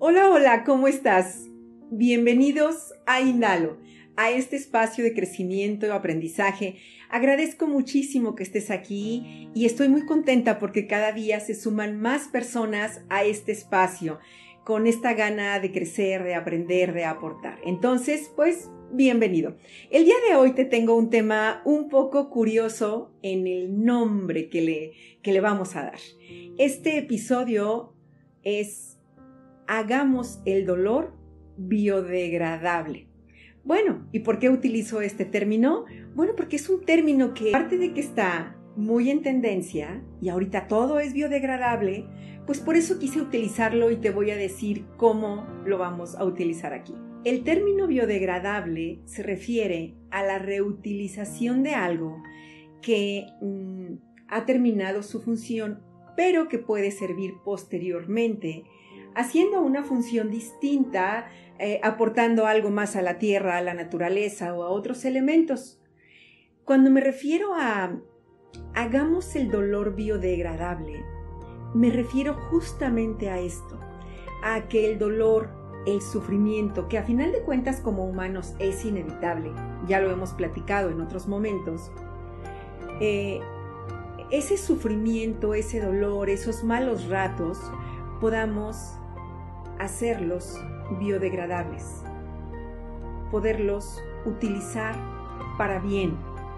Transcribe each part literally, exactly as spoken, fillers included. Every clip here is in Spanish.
Hola, hola, ¿cómo estás? Bienvenidos a Inhalo, a este espacio de crecimiento y aprendizaje. Agradezco muchísimo que estés aquí y estoy muy contenta porque cada día se suman más personas a este espacio con esta gana de crecer, de aprender, de aportar. Entonces, pues, bienvenido. El día de hoy te tengo un tema un poco curioso en el nombre que le, que le vamos a dar. Este episodio es Hagamos el dolor biodegradable. Bueno, ¿y por qué utilizo este término? Bueno, porque es un término que, aparte de que está muy en tendencia y ahorita todo es biodegradable, pues por eso quise utilizarlo y te voy a decir cómo lo vamos a utilizar aquí. El término biodegradable se refiere a la reutilización de algo que mmm, ha terminado su función, pero que puede servir posteriormente, haciendo una función distinta, eh, aportando algo más a la tierra, a la naturaleza o a otros elementos. Cuando me refiero a hagamos el dolor biodegradable, me refiero justamente a esto, a que el dolor, el sufrimiento, que a final de cuentas como humanos es inevitable, ya lo hemos platicado en otros momentos, eh, ese sufrimiento, ese dolor, esos malos ratos, podamos hacerlos biodegradables, poderlos utilizar para bien,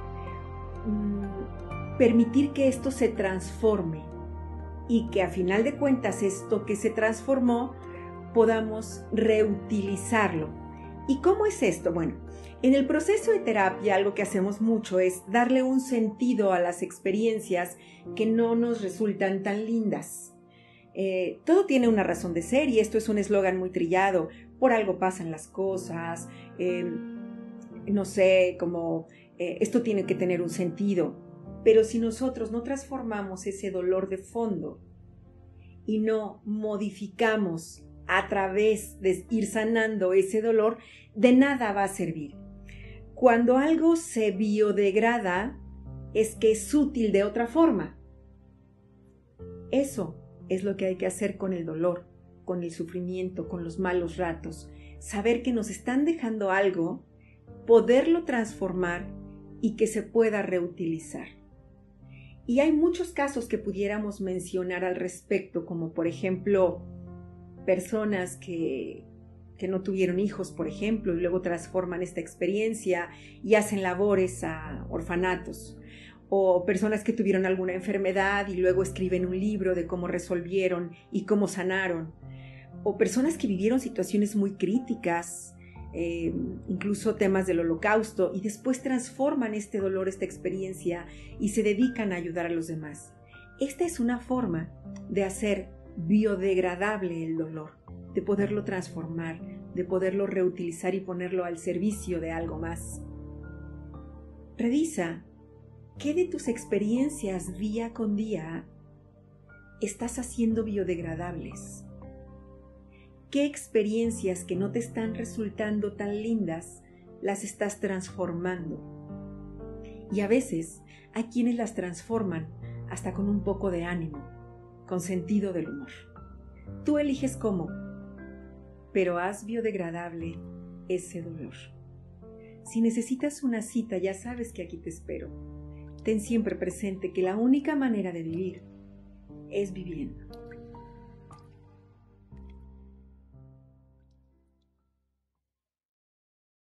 permitir que esto se transforme y que a final de cuentas esto que se transformó podamos reutilizarlo. ¿Y cómo es esto? Bueno, en el proceso de terapia algo que hacemos mucho es darle un sentido a las experiencias que no nos resultan tan lindas. Eh, todo tiene una razón de ser y esto es un eslogan muy trillado. Por algo pasan las cosas, eh, no sé, como eh, esto tiene que tener un sentido. Pero si nosotros no transformamos ese dolor de fondo y no modificamos a través de ir sanando ese dolor, de nada va a servir. Cuando algo se biodegrada es que es útil de otra forma. Eso es lo que hay que hacer con el dolor, con el sufrimiento, con los malos ratos. Saber que nos están dejando algo, poderlo transformar y que se pueda reutilizar. Y hay muchos casos que pudiéramos mencionar al respecto, como por ejemplo, personas que, que no tuvieron hijos, por ejemplo, y luego transforman esta experiencia y hacen labores a orfanatos. O personas que tuvieron alguna enfermedad y luego escriben un libro de cómo resolvieron y cómo sanaron. O personas que vivieron situaciones muy críticas, eh, incluso temas del holocausto, y después transforman este dolor, esta experiencia, y se dedican a ayudar a los demás. Esta es una forma de hacer biodegradable el dolor, de poderlo transformar, de poderlo reutilizar y ponerlo al servicio de algo más. Revisa ¿qué de tus experiencias día con día estás haciendo biodegradables? ¿Qué experiencias que no te están resultando tan lindas las estás transformando? Y a veces hay quienes las transforman hasta con un poco de ánimo, con sentido del humor. Tú eliges cómo, pero haz biodegradable ese dolor. Si necesitas una cita, ya sabes que aquí te espero. Ten siempre presente que la única manera de vivir es viviendo.